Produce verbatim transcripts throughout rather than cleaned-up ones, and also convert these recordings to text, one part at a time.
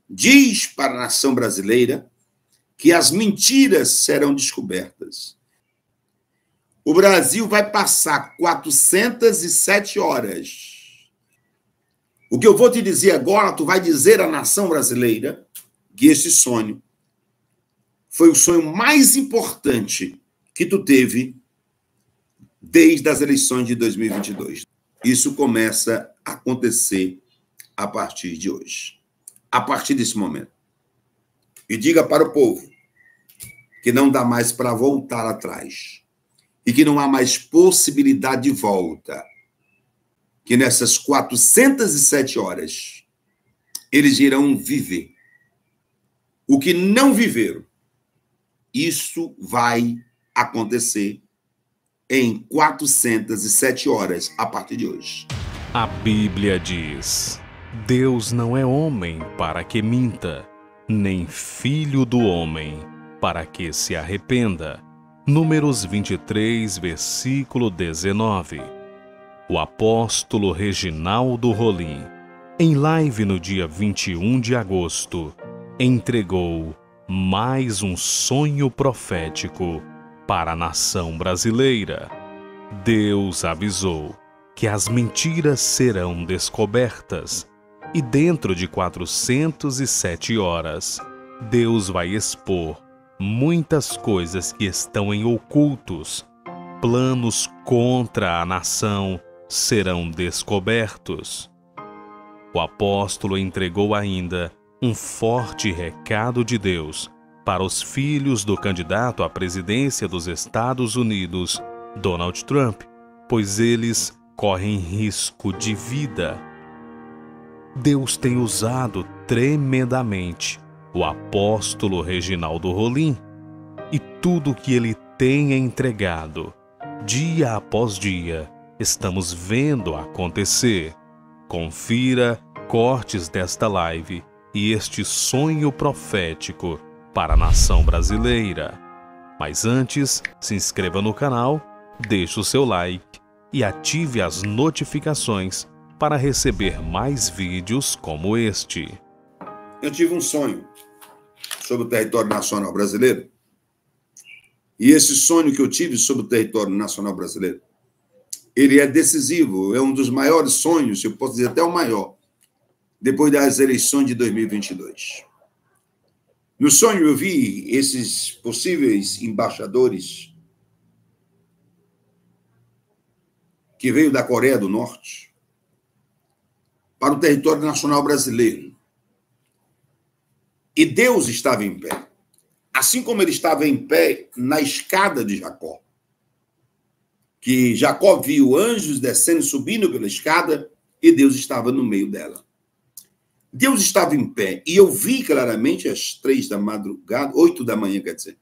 diz para a nação brasileira que as mentiras serão descobertas. O Brasil vai passar quatrocentas e sete horas. O que eu vou te dizer agora, tu vai dizer à nação brasileira que esse sonho foi o sonho mais importante que tu teve desde as eleições de dois mil e vinte e dois. Isso começa a acontecer a partir de hoje, a partir desse momento. E diga para o povo que não dá mais para voltar atrás e que não há mais possibilidade de volta, que nessas quatrocentas e sete horas eles irão viver o que não viveram. Isso vai acontecer em quatrocentas e sete horas a partir de hoje. A Bíblia diz: Deus não é homem para que minta, nem filho do homem para que se arrependa. Números vinte e três, versículo dezenove. O apóstolo Reginaldo Rolim, em live no dia vinte e um de agosto, entregou mais um sonho profético para a nação brasileira. Deus avisou que as mentiras serão descobertas e dentro de quatrocentas e sete horas, Deus vai expor muitas coisas que estão em ocultos. Planos contra a nação serão descobertos. O apóstolo entregou ainda um forte recado de Deus para os filhos do candidato à presidência dos Estados Unidos, Donald Trump, pois eles correm risco de vida. Deus tem usado tremendamente o apóstolo Reginaldo Rolim e tudo que ele tem entregado, dia após dia, estamos vendo acontecer. Confira cortes desta live e este sonho profético para a nação brasileira. Mas antes, se inscreva no canal, deixe o seu like e ative as notificações para receber mais vídeos como este. Eu tive um sonho sobre o território nacional brasileiro. E esse sonho que eu tive sobre o território nacional brasileiro, ele é decisivo, é um dos maiores sonhos, eu posso dizer até o maior, depois das eleições de dois mil e vinte e dois. No sonho eu vi esses possíveis embaixadores que veio da Coreia do Norte para o território nacional brasileiro. E Deus estava em pé, assim como ele estava em pé na escada de Jacó, que Jacó viu anjos descendo e subindo pela escada e Deus estava no meio dela. Deus estava em pé e eu vi claramente às três da madrugada, oito da manhã, quer dizer.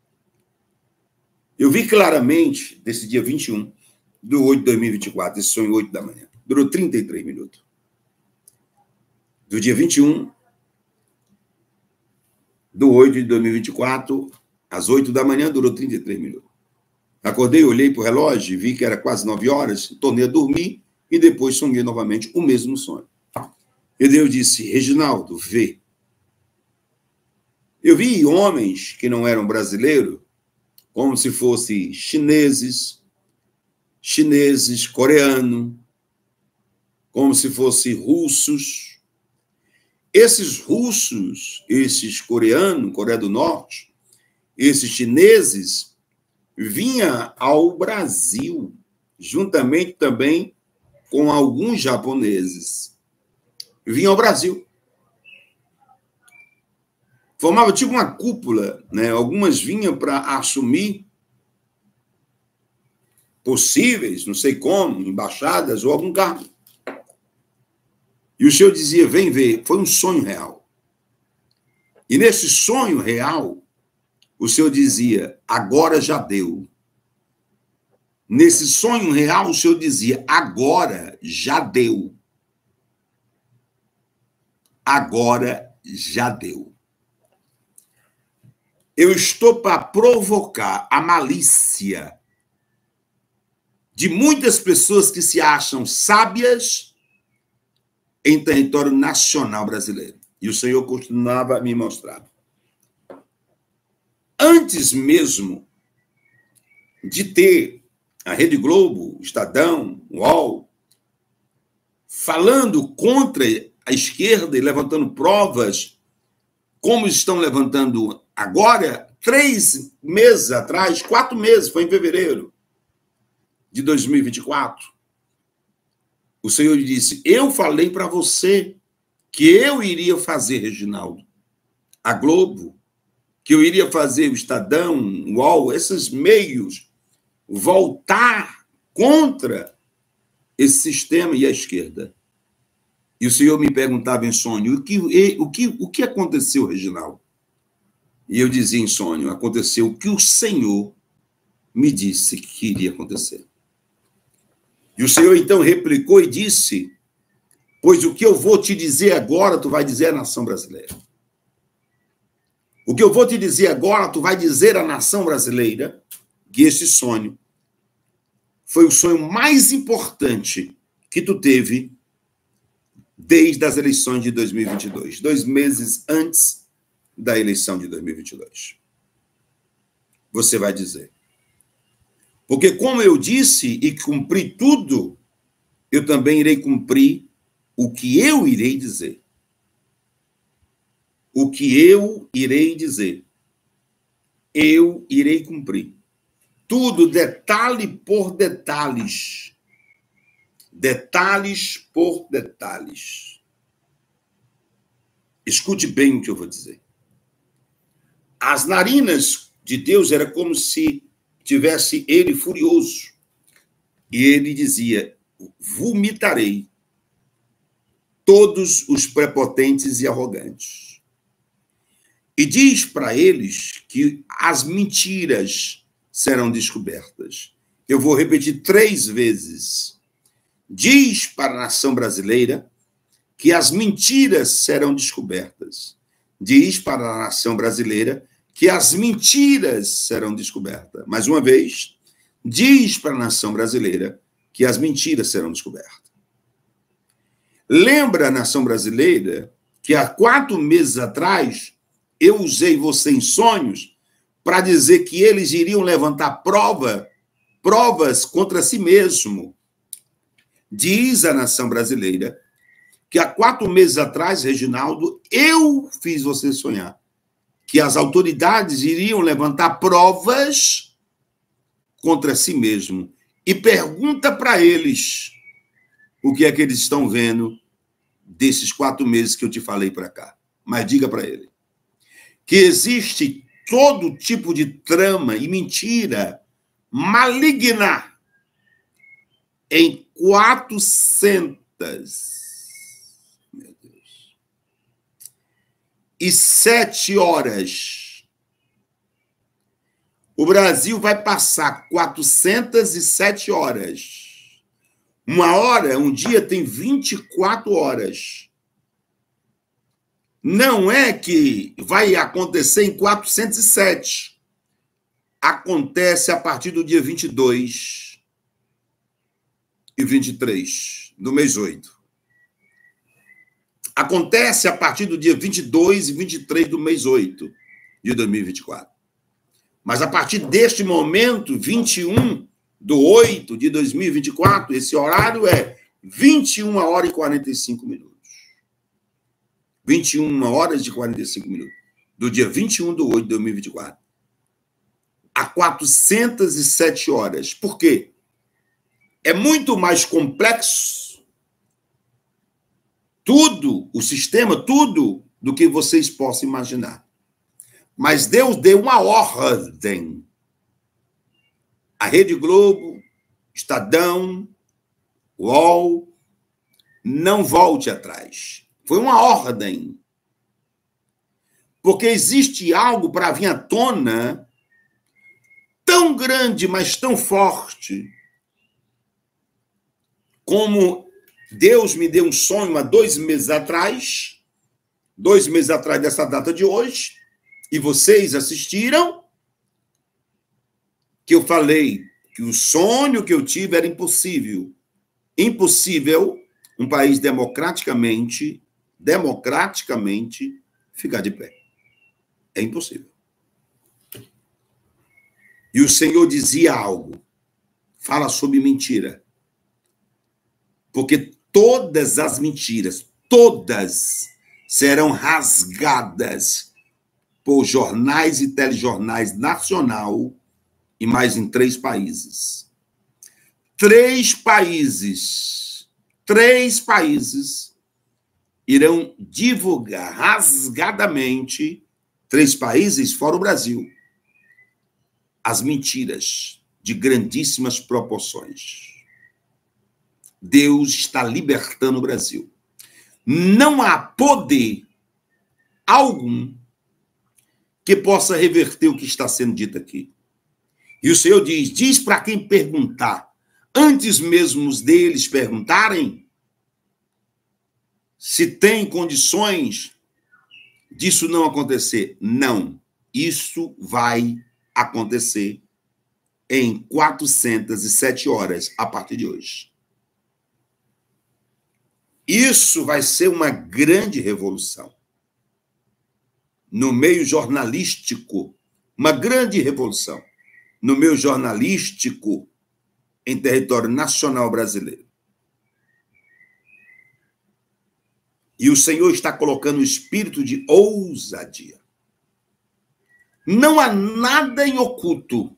Eu vi claramente desse dia vinte e um do oito de dois mil e vinte e quatro, esse sonho oito da manhã. Durou trinta e três minutos. Do dia vinte e um do oito de dois mil e vinte e quatro, às oito da manhã, durou trinta e três minutos. Acordei, olhei para o relógio, vi que era quase nove horas, tornei a dormir e depois sonhei novamente o mesmo sonho. E Deus disse: Reginaldo, vê. Eu vi homens que não eram brasileiros, como se fossem chineses, chineses, coreanos, como se fossem russos. Esses russos, esses coreanos, Coreia do Norte, esses chineses, vinham ao Brasil, juntamente também com alguns japoneses. Vinham ao Brasil. Formava tipo uma cúpula, né? Algumas vinham para assumir possíveis, não sei como, embaixadas ou algum cargo. E o Senhor dizia: vem ver, foi um sonho real. E nesse sonho real, o Senhor dizia: agora já deu. Nesse sonho real, o Senhor dizia: agora já deu. Agora já deu. Eu estou para provocar a malícia de muitas pessoas que se acham sábias em território nacional brasileiro. E o Senhor continuava a me mostrar. Antes mesmo de ter a Rede Globo, Estadão, U O L, falando contra a esquerda e levantando provas, como estão levantando agora, três meses atrás, quatro meses, foi em fevereiro de dois mil e vinte e quatro, o Senhor disse, eu falei para você que eu iria fazer, Reginaldo, a Globo, que eu iria fazer o Estadão, o U O L, esses meios, voltar contra esse sistema e a esquerda. E o Senhor me perguntava em sonho, o que, o que, o que aconteceu, Reginaldo? E eu dizia em sonho, aconteceu o que o Senhor me disse que iria acontecer. E o Senhor então replicou e disse, pois o que eu vou te dizer agora, tu vai dizer à nação brasileira. O que eu vou te dizer agora, tu vai dizer à nação brasileira que esse sonho foi o sonho mais importante que tu teve desde as eleições de dois mil e vinte e dois, dois meses antes da eleição de dois mil e vinte e dois. Você vai dizer. Porque como eu disse e cumpri tudo, eu também irei cumprir o que eu irei dizer. O que eu irei dizer. Eu irei cumprir. Tudo, detalhe por detalhes. Detalhes por detalhes. Escute bem o que eu vou dizer. As narinas de Deus era como se tivesse ele furioso. E ele dizia, vomitarei todos os prepotentes e arrogantes. E diz para eles que as mentiras serão descobertas. Eu vou repetir três vezes. Diz para a nação brasileira que as mentiras serão descobertas. Diz para a nação brasileira que as mentiras serão descobertas. Mais uma vez, diz para a nação brasileira que as mentiras serão descobertas. Lembra a nação brasileira que há quatro meses atrás eu usei você em sonhos para dizer que eles iriam levantar prova, provas contra si mesmo. Diz a nação brasileira que há quatro meses atrás, Reginaldo, eu fiz você sonhar que as autoridades iriam levantar provas contra si mesmo. E pergunta para eles o que é que eles estão vendo desses quatro meses que eu te falei para cá. Mas diga para ele que existe todo tipo de trama e mentira maligna em quatrocentas meu Deus, e sete horas. O Brasil vai passar quatrocentas e sete horas. Uma hora, um dia tem vinte e quatro horas. Não é que vai acontecer em quatrocentos e sete. Acontece a partir do dia vinte e dois e vinte e três, do mês oito. Acontece a partir do dia vinte e dois e vinte e três do mês oito de dois mil e vinte e quatro. Mas a partir deste momento, vinte e um do oito de dois mil e vinte e quatro, esse horário é vinte e uma horas e quarenta e cinco minutos. vinte e uma horas e quarenta e cinco minutos. Do dia vinte e um do oito de dois mil e vinte e quatro. A quatrocentas e sete horas. Por quê? É muito mais complexo tudo, o sistema, tudo do que vocês possam imaginar. Mas Deus deu uma ordem. A Rede Globo, Estadão, U O L, não volte atrás. Foi uma ordem. Porque existe algo para vir à tona tão grande, mas tão forte, como Deus me deu um sonho há dois meses atrás, dois meses atrás dessa data de hoje, e vocês assistiram, que eu falei que o sonho que eu tive era impossível. Impossível um país democraticamente democraticamente, ficar de pé. É impossível. E o Senhor dizia algo. Fala sobre mentira. Porque todas as mentiras, todas, serão rasgadas por jornais e telejornais nacional e mais em três países. Três países, três países irão divulgar rasgadamente, três países fora o Brasil, as mentiras de grandíssimas proporções. Deus está libertando o Brasil. Não há poder algum que possa reverter o que está sendo dito aqui. E o Senhor diz, diz para quem perguntar, antes mesmo deles perguntarem, se tem condições disso não acontecer. Não, isso vai acontecer em quatrocentas e sete horas a partir de hoje. Isso vai ser uma grande revolução. No meio jornalístico, uma grande revolução. No meio jornalístico, em território nacional brasileiro. E o Senhor está colocando o espírito de ousadia. Não há nada em oculto,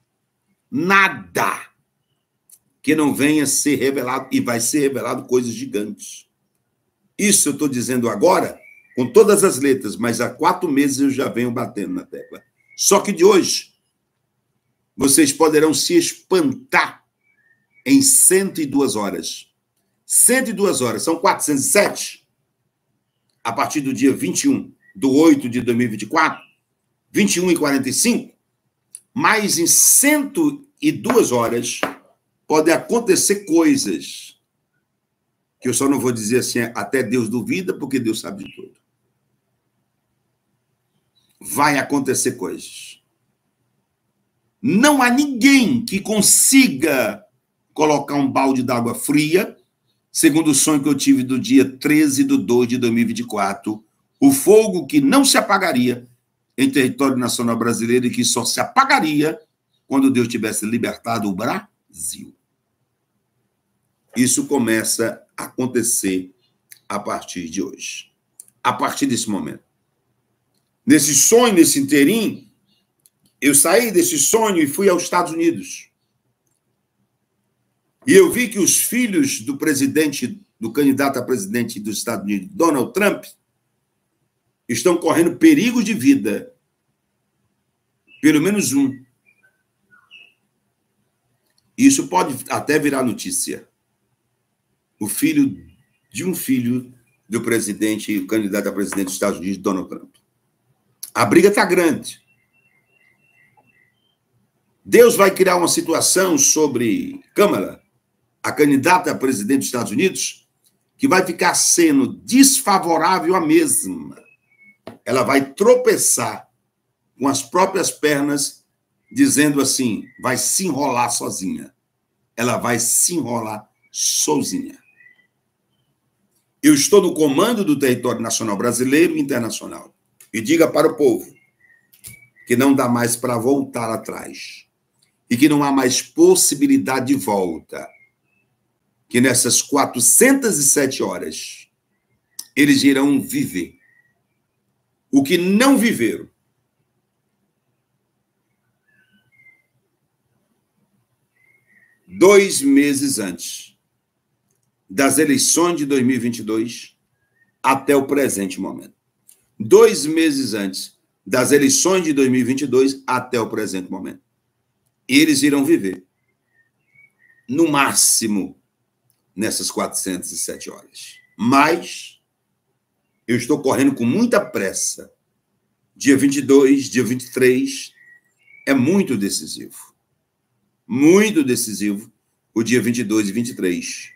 nada que não venha ser revelado, e vai ser revelado coisas gigantes. Isso eu estou dizendo agora, com todas as letras, mas há quatro meses eu já venho batendo na tecla. Só que de hoje, vocês poderão se espantar em cento e duas horas. cento e duas horas, são quatrocentas e sete, a partir do dia vinte e um de oito de dois mil e vinte e quatro, vinte e um e quarenta e cinco, mas em cento e duas horas podem acontecer coisas que eu só não vou dizer assim, até Deus duvida, porque Deus sabe de tudo. Vai acontecer coisas. Não há ninguém que consiga colocar um balde d'água fria, segundo o sonho que eu tive do dia treze de dois de dois mil e vinte e quatro, o fogo que não se apagaria em território nacional brasileiro e que só se apagaria quando Deus tivesse libertado o Brasil. Isso começa a acontecer a partir de hoje, a partir desse momento. Nesse sonho, nesse inteirinho, eu saí desse sonho e fui aos Estados Unidos. E eu vi que os filhos do presidente, do candidato a presidente dos Estados Unidos, Donald Trump, estão correndo perigo de vida. Pelo menos um. Isso pode até virar notícia. O filho de um filho do presidente, o candidato a presidente dos Estados Unidos, Donald Trump. A briga está grande. Deus vai criar uma situação sobre Câmara, a candidata a presidente dos Estados Unidos, que vai ficar sendo desfavorável à mesma. Ela vai tropeçar com as próprias pernas, dizendo assim, vai se enrolar sozinha. Ela vai se enrolar sozinha. Eu estou no comando do território nacional brasileiro e internacional. E diga para o povo que não dá mais para voltar atrás. E que não há mais possibilidade de volta. Que nessas quatrocentas e sete horas, eles irão viver o que não viveram. Dois meses antes das eleições de dois mil e vinte e dois até o presente momento. Dois meses antes das eleições de dois mil e vinte e dois até o presente momento. Eles irão viver, no máximo, nessas quatrocentas e sete horas. Mas eu estou correndo com muita pressa. Dia vinte e dois, dia vinte e três, é muito decisivo. Muito decisivo o dia vinte e dois e vinte e três.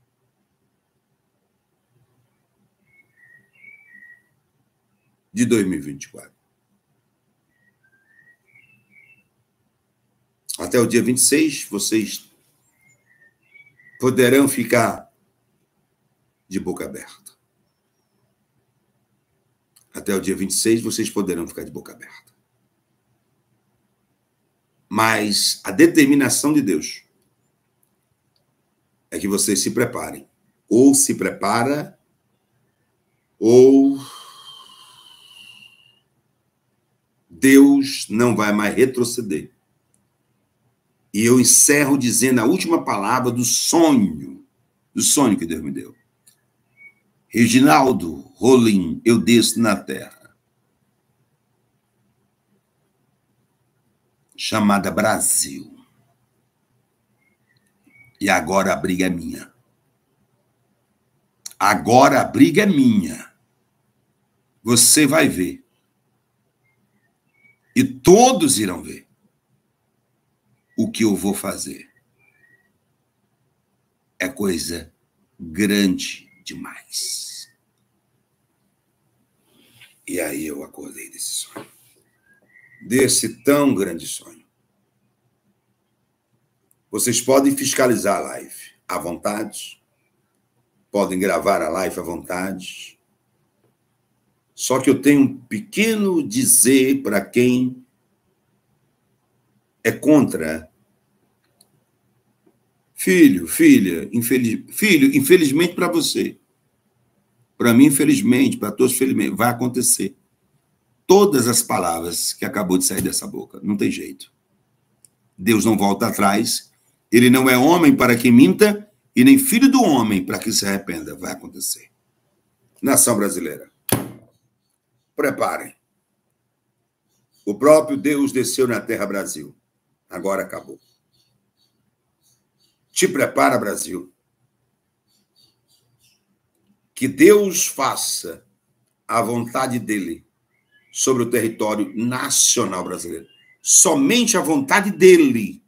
De dois mil e vinte e quatro. Até o dia vinte e seis, vocês poderão ficar de boca aberta. até o dia vinte e seis, vocês poderão ficar de boca aberta. Mas a determinação de Deus é que vocês se preparem. Ou se prepara, ou Deus não vai mais retroceder. E eu encerro dizendo a última palavra do sonho, do sonho que Deus me deu. Reginaldo Rolim, eu desço na terra, chamada Brasil. E agora a briga é minha. Agora a briga é minha. Você vai ver. E todos irão ver o que eu vou fazer. É coisa grande demais. E aí eu acordei desse sonho. Desse tão grande sonho. Vocês podem fiscalizar a live à vontade. Podem gravar a live à vontade. Só que eu tenho um pequeno dizer para quem é contra. Filho, filha, infeliz... filho, infelizmente para você. Para mim, infelizmente, para todos, felizmente, vai acontecer. Todas as palavras que acabou de sair dessa boca. Não tem jeito. Deus não volta atrás. Ele não é homem para que minta e nem filho do homem para que se arrependa. Vai acontecer. Nação brasileira, preparem. O próprio Deus desceu na terra Brasil. Agora acabou. Te prepara, Brasil. Que Deus faça a vontade dele sobre o território nacional brasileiro. Somente a vontade dele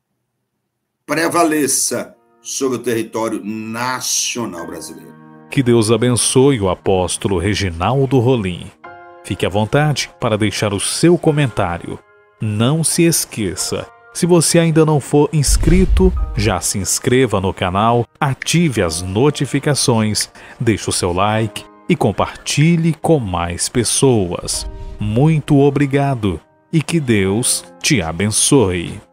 prevaleça sobre o território nacional brasileiro. Que Deus abençoe o apóstolo Reginaldo Rolim. Fique à vontade para deixar o seu comentário. Não se esqueça, se você ainda não for inscrito, já se inscreva no canal, ative as notificações, deixe o seu like e compartilhe com mais pessoas. Muito obrigado e que Deus te abençoe.